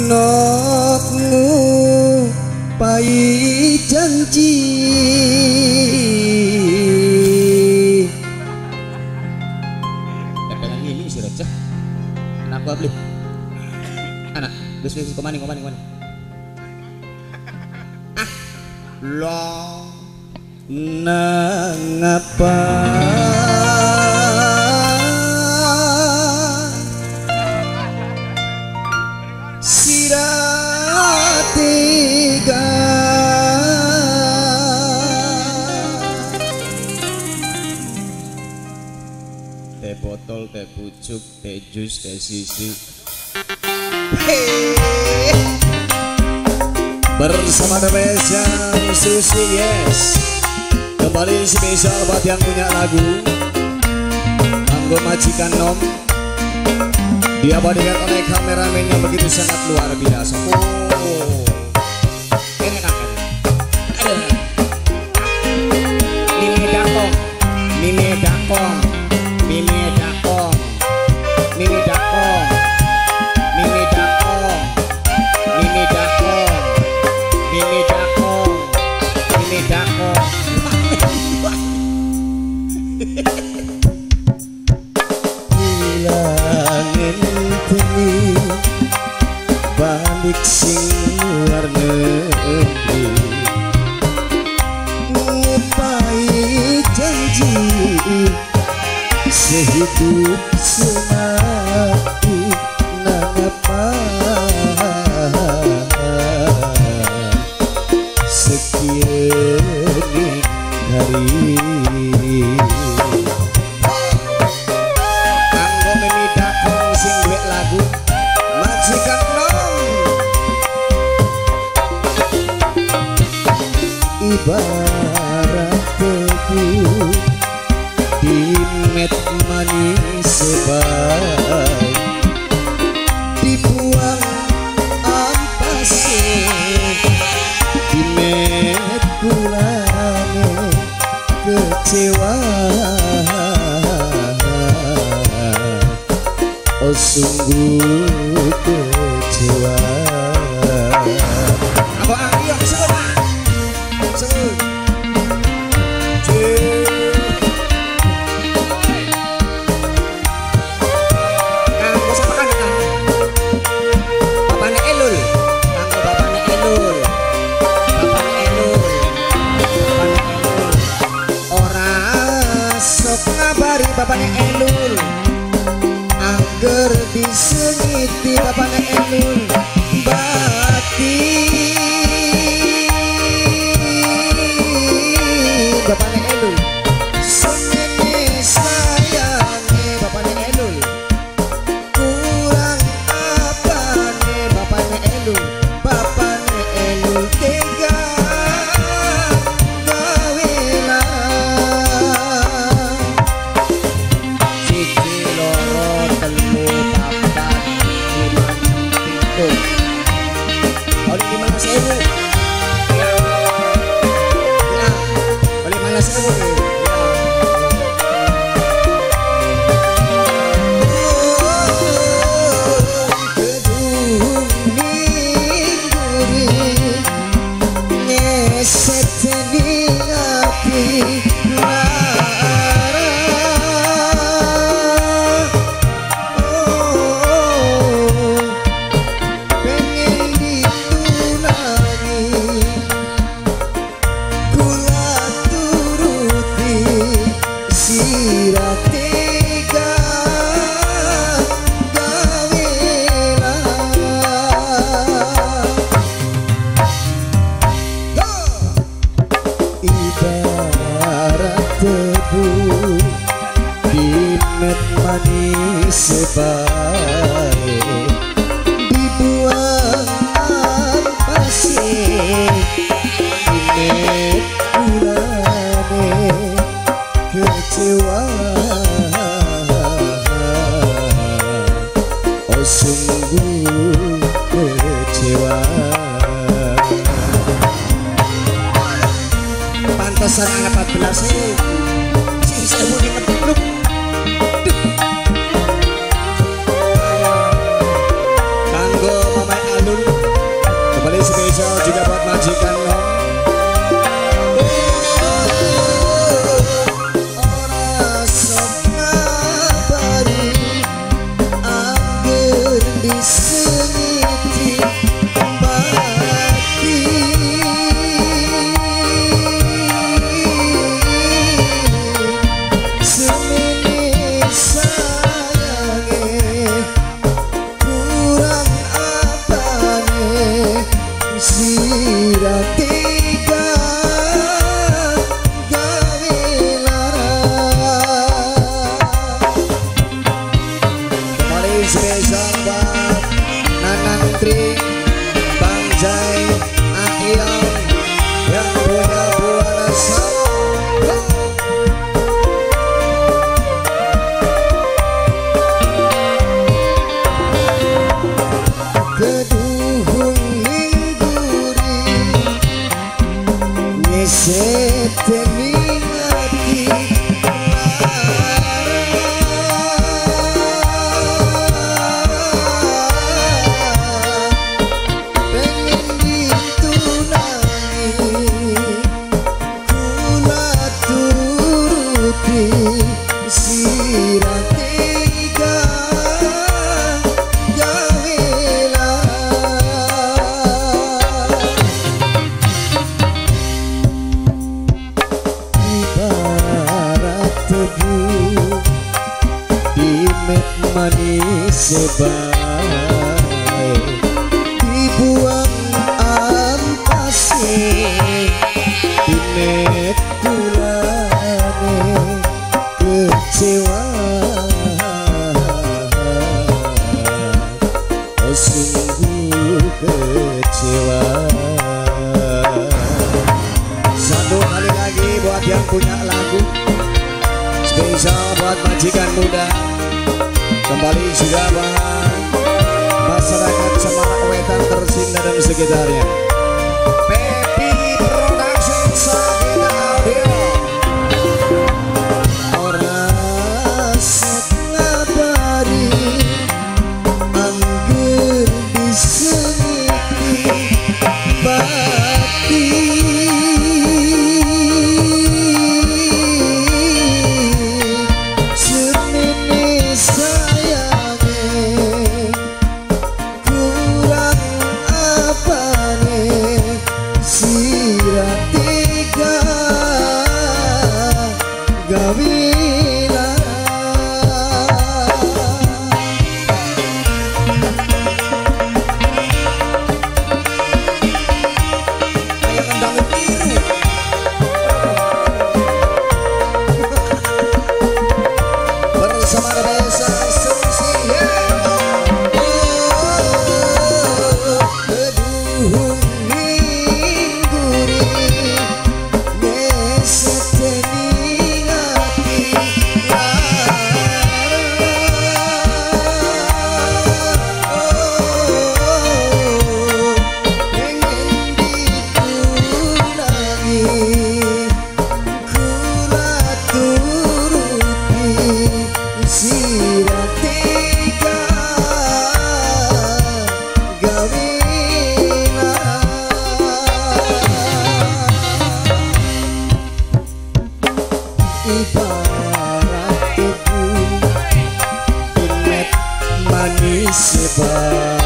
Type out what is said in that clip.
nokmu pai janji tepelan ini si receh anak gua beli anak geus kemana ah lo nangapa siratiga teh botol, teh pucuk, teh jus, teh sisi bersama The Best Susi Yes kembali spesial buat yang punya lagu kanggo majikan nom diabadikan oleh kameramen yang begitu sangat luar biasa. Ini kan Mimi Dakong Mimi Dakong Mimi Dakong Mimi Dakong Mimi Dakong Mimi Dakong Mimi Dakong Mimi Dakong hilangin teni balik sing luar negeri ngupai janji sehidup semati nangapa sekian hari kanggo Mimi Dakong sing duwe lagu majikan nom ibarat tebu di met manis sebaik dibuang ampase di met kulane kecewa oh sungguh kecewa apa ayo semua bapaknya Elul angger disengiti bapaknya Elul bati bapaknya Elul semene sayangnya bapaknya Elul kurang apane bapaknya Elul tega sebaik dibuang ampase imet kulane kecewa oh sungguh kecewa pantesan anak 14 sing sewu dikepluk kanggo Mama Alun siratiga gawela ibarat tebu dimet manis sebaik dibuang ampase dimet kulane kecewa oh sungguh kecewa. Satu kali lagi buat yang punya lagu spesial buat majikan muda, kembali juga buat masyarakat Semarang Wetan, Tersinda dan sekitarnya. Pepi Production Sagita Audio. Ora ngabari angger disengiti bati senene sayange kurang apane siratiga gawila kayak kendang biru bersama desa Susi Keduhung mingguri neseteni hati pengen ditunangi kula turuti siratiga gawila ibarat ibu imet manis sebar